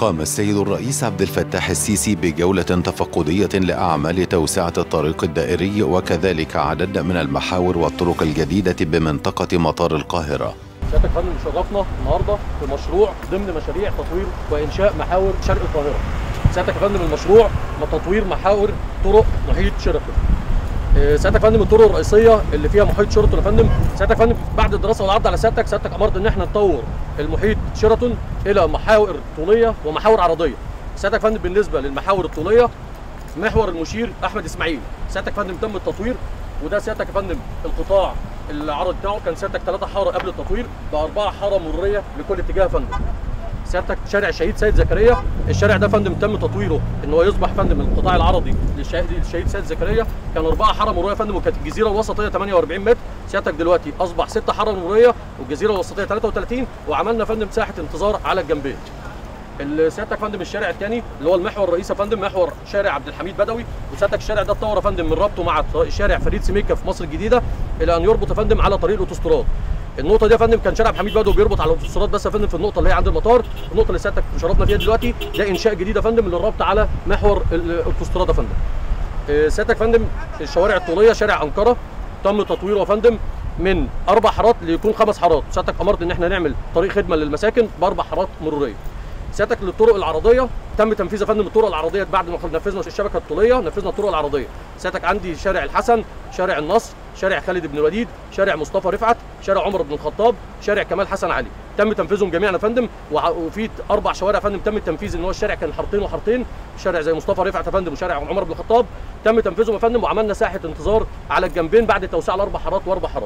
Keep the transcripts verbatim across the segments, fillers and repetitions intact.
قام السيد الرئيس عبد الفتاح السيسي بجولة تفقدية لأعمال توسعة الطريق الدائري وكذلك عدد من المحاور والطرق الجديدة بمنطقة مطار القاهرة. سيادتك يا فندم شرفنا النهارده في مشروع ضمن مشاريع تطوير وإنشاء محاور شرق القاهرة. سيادتك يا فندم المشروع تطوير محاور طرق محيط شيراتون. سيادتك يا فندم الطرق الرئيسيه اللي فيها محيط شيراتون يا فندم، سيادتك يا فندم بعد الدراسه والعرض على سيادتك سيادتك امرت ان احنا نطور المحيط شيراتون الى محاور طوليه ومحاور عرضيه. سيادتك يا فندم بالنسبه للمحاور الطوليه محور المشير احمد اسماعيل، سيادتك يا فندم تم التطوير، وده سيادتك يا فندم القطاع العرض بتاعه كان سيادتك ثلاثه حاره قبل التطوير باربعه حاره مروريه لكل اتجاه يا فندم. سيادتك شارع الشهيد سيد زكريا، الشارع ده فندم تم تطويره ان هو يصبح فندم القطاع العرضي للشهيد سيد زكريا، كان اربعه حاره مروريه فندم وكانت الجزيره الوسطيه ثمانية وأربعين متر، سيادتك دلوقتي اصبح ستة حاره مروريه والجزيره الوسطيه ثلاثة وثلاثين، وعملنا فندم ساحه انتظار على الجنبين. سيادتك فندم الشارع الثاني اللي هو المحور الرئيسي يا فندم محور شارع عبد الحميد بدوي، وسيادتك الشارع ده اتطور يا فندم من ربطه مع شارع فريد سميكه في مصر الجديده الى ان يربط يا فندم على طريق الاوتوستراد. النقطه دي يا فندم كان شارع عبد الحميد بدوي بيربط على الاوتوستراد بس يا فندم في النقطه اللي هي عند المطار، النقطه اللي سيادتك شرفنا فيها دلوقتي ده انشاء جديد يا فندم للربط على محور الاوتوستراد يا فندم. سيادتك يا فندم الشوارع الطوليه شارع انقره تم تطويره يا فندم من اربع حارات ليكون خمس حارات، سيادتك امرت ان احنا نعمل طريق خدمه للمساكن باربع حارات مروريه. سيادتك للطرق العرضيه تم تنفيذ يا فندم الطرق العرضيه بعد ما نفذنا الشبكه الطوليه نفذنا الطرق العرضيه. سيادتك عندي شارع الحسن، شارع النصر، شارع خالد بن الوليد، شارع مصطفى رفعت، شارع عمر بن الخطاب، شارع كمال حسن علي، تم تنفيذهم جميعا يا فندم. وفي اربع شوارع يا فندم تم التنفيذ ان هو الشارع كان حارتين وحارتين، شارع زي مصطفى رفعت يا فندم وشارع عمر بن الخطاب تم تنفيذهم يا فندم، وعملنا ساحه انتظار على الجنبين بعد توسيع الاربع حارات واربع حارات.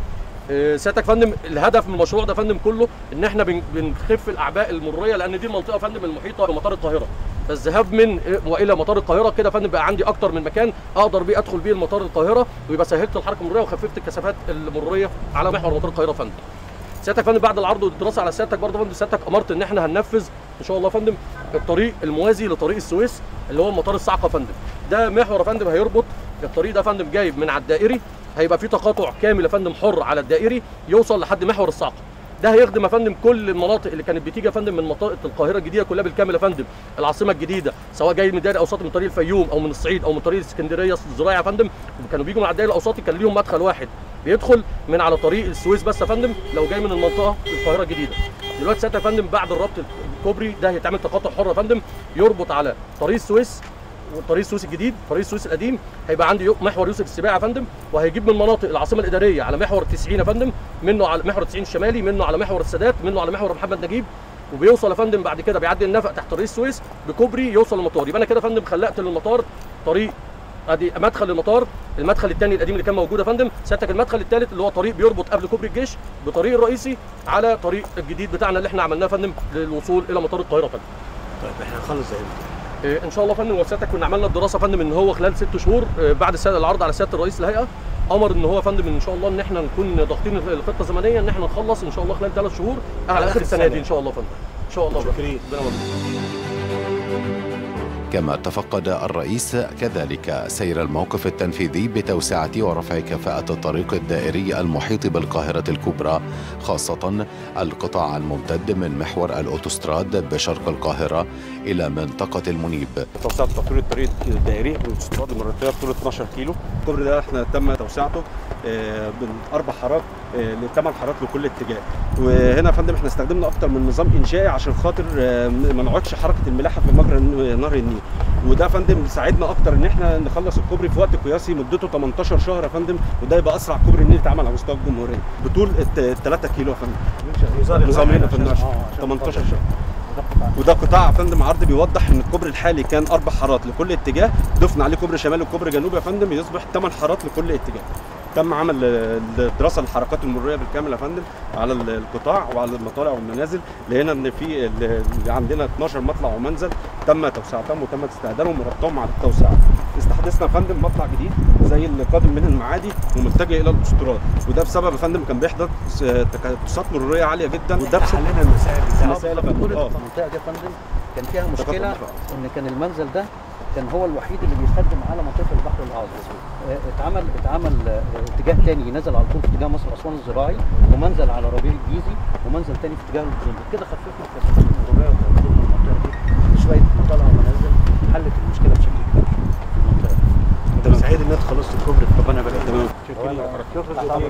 سيادتك فندم الهدف من المشروع ده فندم كله ان احنا بنخف الاعباء المروريه، لان دي المنطقه فندم المحيطه بمطار القاهره، فالذهاب من والى مطار القاهره كده فندم بقى عندي اكتر من مكان اقدر بيه ادخل بيه المطار القاهره، ويبقى سهلت الحركه المروريه وخففت الكثافات المروريه على محور مطار القاهره فندم. سيادتك فندم بعد العرض والدراسه على سيادتك برضه فندم سيادتك امرت ان احنا هننفذ ان شاء الله فندم الطريق الموازي لطريق السويس اللي هو مطار الصعقه فندم. ده محور يا فندم هيربط الطريق ده فندم جايب من على الدائري، هيبقى في تقاطع كامل يا فندم حر على الدائري يوصل لحد محور الصعقه. ده هيخدم يا فندم كل المناطق اللي كانت بتيجي يا فندم من منطقه القاهره الجديده كلها بالكامل يا فندم، العاصمه الجديده سواء جاي من الدائري الاوسطي من طريق الفيوم او من الصعيد او من طريق الاسكندريه الزراعي يا فندم، وكانوا بيجوا مع الدائري الاوسطي كان ليهم مدخل واحد بيدخل من على طريق السويس بس يا فندم لو جاي من المنطقه القاهره الجديده. دلوقتي ساعتها يا فندم بعد الربط الكوبري ده هيتعمل تقاطع حر يا فندم يربط على طريق السويس وطريق السويس الجديد، طريق السويس القديم هيبقى عندي محور يوسف السباعي يا فندم، وهيجيب من مناطق العاصمه الاداريه على محور تسعين يا فندم، منه على محور تسعين الشمالي، منه على محور السادات، منه على محور محمد نجيب، وبيوصل يا فندم بعد كده بيعدي النفق تحت طريق السويس بكوبري يوصل للمطار. يبقى انا كده يا فندم خلقت للمطار طريق ادي مدخل للمطار، المدخل الثاني القديم اللي كان موجود يا فندم، سيادتك المدخل الثالث اللي هو طريق بيربط قبل كوبري الجيش بطريق الرئيسي على طريق الجديد بتاعنا اللي احنا عملناه يا فندم للوصول الى مطار القاهره يا فندم. طيب احنا هنخلص امتى؟ إيه ان شاء الله يا فندم، وسيادتك كنا عملنا الدراسه يا فندم ان هو خلال ست شهور بعد السنه العرض على سياده الرئيس الهيئه امر ان هو يا فندم ان شاء الله ان احنا نكون ضاغطين الخطه الزمنيه ان احنا نخلص ان شاء الله خلال ثلاث شهور على اخر السنه دي ان شاء الله يا فندم. ان شاء الله. شكرا. كما تفقد الرئيس كذلك سير الموقف التنفيذي بتوسعة ورفع كفاءة الطريق الدائري المحيط بالقاهرة الكبرى، خاصة القطاع الممتد من محور الأوتوستراد بشرق القاهرة إلى منطقة المنيب. توسعة تطوير الطريق الدائري بالأوتوستراد المرتبة بطول اثناشر كيلو. الكوبري ده احنا تم توسعته من أربع حارات لثمان حارات لكل اتجاه. وهنا يا فندم احنا استخدمنا أكتر من نظام إنشائي عشان خاطر ما نقعدش حركة الملاحة في مجرى نهر النيل. وده يا فندم ساعدنا اكتر ان احنا نخلص الكوبري في وقت قياسي مدته تمنتاشر شهر يا فندم، وده يبقى اسرع كوبري النيل اتعمل على مستوى الجمهوريه بطول ثلاثة كيلو يا فندم. نظامين يا فندم تمنتاشر شهر. وده قطاع يا فندم عرض بيوضح ان الكوبري الحالي كان اربع حارات لكل اتجاه، ضفنا عليه كوبري شمالي وكوبري جنوبي يا فندم يصبح ثمان حارات لكل اتجاه. تم عمل دراسه للحركات المروريه بالكامل يا فندم على القطاع وعلى المطالع والمنازل، لقينا ان في اللي عندنا اتناشر مطلع ومنزل تم توسعتهم وتم استعدادهم وربطهم على التوسعه. استحدثنا يا فندم مطلع جديد زي اللي قادم من المعادي ومتجه الى الاوتوستراد، وده بسبب يا فندم كان بيحدث تكدسات مروريه عاليه جدا، وده بسبب حلينا المسائل دي. المسائل المنطقه دي يا فندم كان فيها مشكله ان كان المنزل ده كان هو الوحيد اللي بيخدم على منطقه البحر الاعظم. اتعمل اتعمل اتجاه تاني نزل على طول في اتجاه مصر اسوان الزراعي، ومنزل على ربيع الجيزي، ومنزل تاني في اتجاه الجنوب. كده خففنا الكثافات المروريه وتوصلنا المنطقه دي شويه مطالع ومنازل حلت المشكله بشكل كبير في المنطقه. انت سعيد ان انت خلصت الكوبري. ربنا يبارك فيك. شكرا.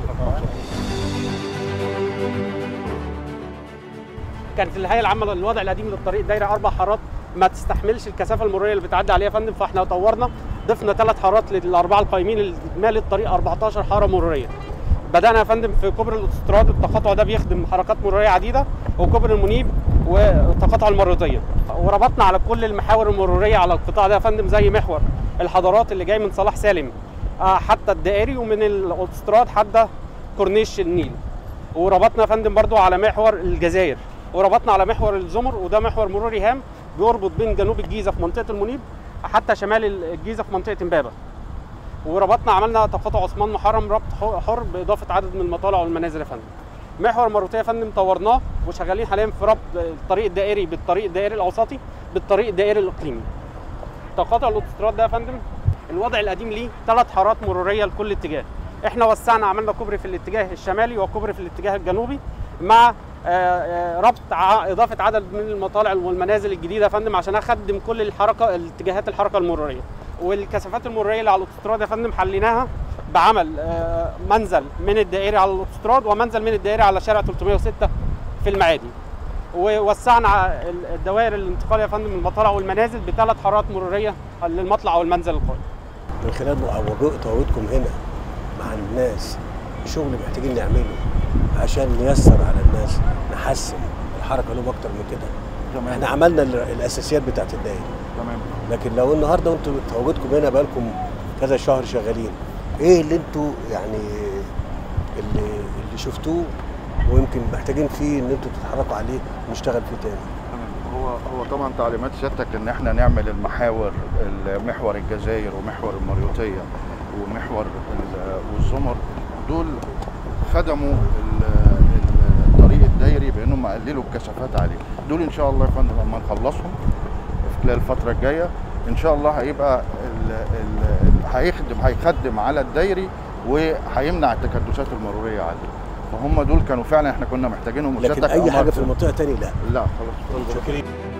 كانت الهيئه العامه للوضع القديم للطريق دايره اربع حارات ما تستحملش الكثافه المروريه اللي بتعدي عليها يا فندم، فاحنا طورنا ضفنا ثلاث حارات للاربعه القايمين، الاجمالي الطريق أربعتاشر حاره مروريه. بدانا يا فندم في كوبري الاوتوستراد، التقاطع ده بيخدم حركات مروريه عديده، وكوبري المنيب وتقاطع المريضيه، وربطنا على كل المحاور المروريه على القطاع ده يا فندم، زي محور الحضارات اللي جاي من صلاح سالم حتى الدائري، ومن الاوتوستراد حتى كورنيش النيل. وربطنا يا فندم برضو على محور الجزائر، وربطنا على محور الزمر، وده محور مروري هام بيربط بين جنوب الجيزه في منطقه المنيب حتى شمال الجيزه في منطقه امبابه. وربطنا عملنا تقاطع عثمان محرم ربط حر باضافه عدد من المطالع والمنازل يا فندم. محور المروتيه يا فندم طورناه وشغالين حاليا في ربط الطريق الدائري بالطريق الدائري الاوسطي بالطريق الدائري الاقليمي. تقاطع الاوتوستراد ده يا فندم الوضع القديم ليه ثلاث حارات مروريه لكل اتجاه. احنا وسعنا عملنا كوبري في الاتجاه الشمالي وكوبري في الاتجاه الجنوبي مع ربط اضافه عدد من المطالع والمنازل الجديده يا فندم عشان اخدم كل الحركه الاتجاهات الحركه المروريه. والكثافات المروريه اللي على الاوتوستراد يا فندم حليناها بعمل منزل من الدائري على الاوتوستراد ومنزل من الدائري على شارع ثلاثمائة وستة في المعادي. ووسعنا الدوائر الانتقاليه يا فندم المطالع والمنازل بثلاث حارات مروريه للمطلع والمنزل القادم. من خلال تواجدكم هنا مع الناس شغل محتاجين نعمله عشان نيسر على الناس، نحسن الحركه لهم اكتر من كده. تمام. احنا عملنا الاساسيات بتاعت الدائري. تمام. لكن لو النهارده انتوا تواجدكم هنا بقالكم كذا شهر شغالين، ايه اللي انتوا يعني اللي اللي شفتوه ويمكن محتاجين فيه ان انتوا تتحركوا عليه ونشتغل فيه تاني؟ تمام. هو هو طبعا تعليمات سيادتك ان احنا نعمل المحاور، محور الجزائر ومحور المريوطيه ومحور والزمر، دول خدموا الطريق الدائري بانهم قللوا الكثافات عليه. دول ان شاء الله يا فندم لما نخلصهم في خلال الفتره الجايه ان شاء الله هيبقى ال ال هيخدم هيخدم على الدائري وهيمنع التكدسات المروريه عليه. فهم دول كانوا فعلا احنا كنا محتاجينهم. لكن اي حاجه في المنطقه تاني لا. لا خلاص. شكرا.